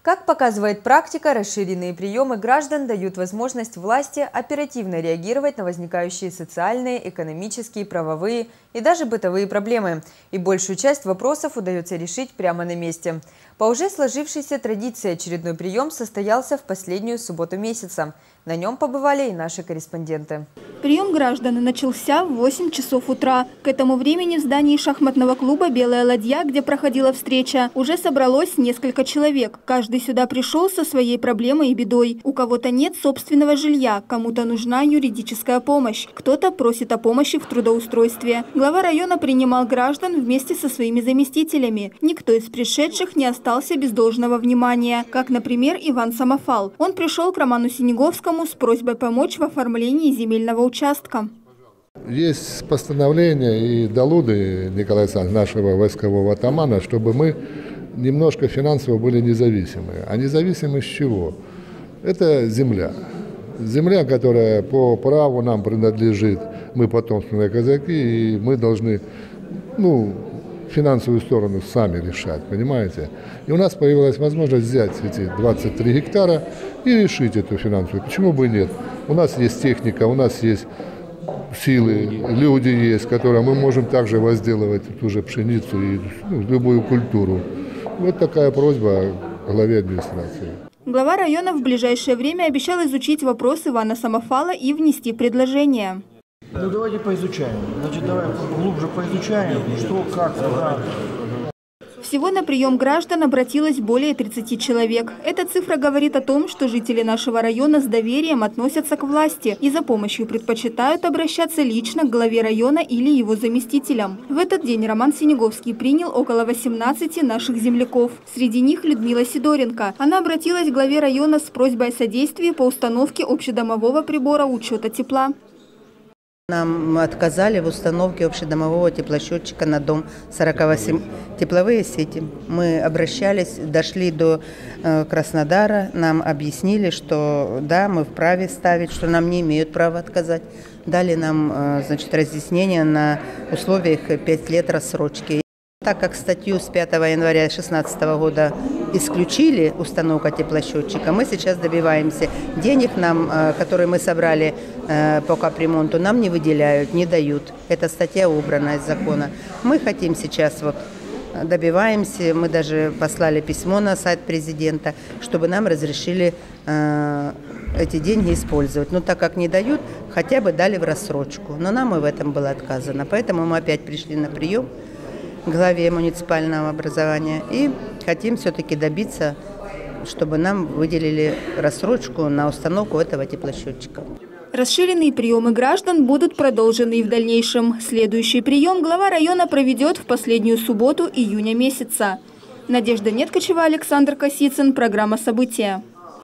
Как показывает практика, расширенные приемы граждан дают возможность власти оперативно реагировать на возникающие социальные, экономические, правовые и даже бытовые проблемы. И большую часть вопросов удается решить прямо на месте. По уже сложившейся традиции очередной прием состоялся в последнюю субботу месяца. На нем побывали и наши корреспонденты. Прием граждан начался в 8 часов утра. К этому времени в здании шахматного клуба «Белая ладья», где проходила встреча, уже собралось несколько человек. Каждый сюда пришел со своей проблемой и бедой. У кого-то нет собственного жилья, кому-то нужна юридическая помощь, кто-то просит о помощи в трудоустройстве. Глава района принимал граждан вместе со своими заместителями. Никто из пришедших не остался без должного внимания, как, например, Иван Самофал. Он пришел к Роману Синеговскому с просьбой помочь в оформлении земельного участка. Есть постановление и долуды Николая Александровича, нашего войскового атамана, чтобы мы немножко финансово были независимы. А независимы с чего? Это земля. Земля, которая по праву нам принадлежит, мы потомственные казаки, и мы должны, финансовую сторону сами решать, понимаете? И у нас появилась возможность взять эти 23 гектара и решить эту финансовую. Почему бы и нет? У нас есть техника, у нас есть силы, люди есть, которые мы можем также возделывать ту же пшеницу и любую культуру. Вот такая просьба главе администрации. Глава района в ближайшее время обещал изучить вопрос Ивана Самофала и внести предложение. Давайте поизучаем. Давай глубже поизучаем, что, как, куда. Всего на прием граждан обратилось более 30 человек. Эта цифра говорит о том, что жители нашего района с доверием относятся к власти и за помощью предпочитают обращаться лично к главе района или его заместителям. В этот день Роман Синеговский принял около 18 наших земляков. Среди них Людмила Сидоренко. Она обратилась к главе района с просьбой о содействии по установке общедомового прибора учета тепла. Нам отказали в установке общедомового теплосчетчика на дом 48. Тепловые сети. Мы обращались, дошли до Краснодара, нам объяснили, что да, мы вправе ставить, что нам не имеют права отказать. Дали нам, разъяснение на условиях 5 лет рассрочки. Так как статью с 5 января 2016 года исключили установку теплосчетчика, мы сейчас добиваемся денег, которые мы собрали по капремонту, нам не выделяют, не дают. Эта статья убрана из закона. Мы хотим сейчас, добиваемся, мы даже послали письмо на сайт президента, чтобы нам разрешили эти деньги использовать. Но так как не дают, хотя бы дали в рассрочку. Но нам и в этом было отказано. Поэтому мы опять пришли на прием главе муниципального образования и хотим все-таки добиться, чтобы нам выделили рассрочку на установку этого теплосчетчика. Расширенные приемы граждан будут продолжены и в дальнейшем. Следующий прием глава района проведет в последнюю субботу июня месяца. Надежда Неткачева, Александр Косицын. Программа «События».